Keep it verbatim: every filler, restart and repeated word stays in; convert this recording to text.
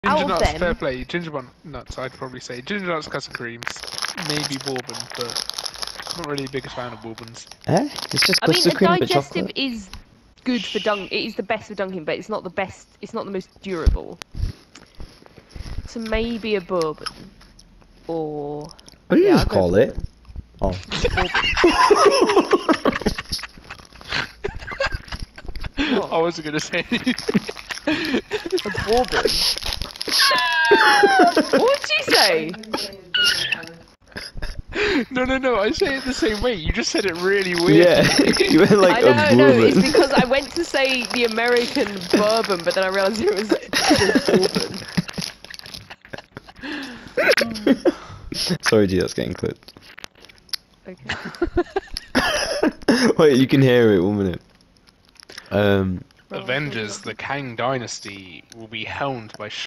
Ginger Out of nuts, them, fair play. Ginger nuts, I'd probably say. Ginger nuts, custard creams, maybe bourbon, but I'm not really the biggest fan of bourbons. Eh? It's just I mean, custard a cream with digestive chocolate. is good for dunk. It is the best for dunking, but it's not the best. It's not the most durable. So maybe a bourbon, or What do you yeah, just I'll go call it? bourbon. Oh. What? I wasn't gonna say anything. A bourbon. What did you say? No, no, no, I say it the same way. You just said it really weird. Yeah, you went like I know, a no, bourbon. it's because I went to say the American bourbon, but then I realised it was just bourbon. Sorry, G, that's getting clipped. Okay. Wait, you can hear it. One minute. Um. Avengers, the Kang Dynasty, will be helmed by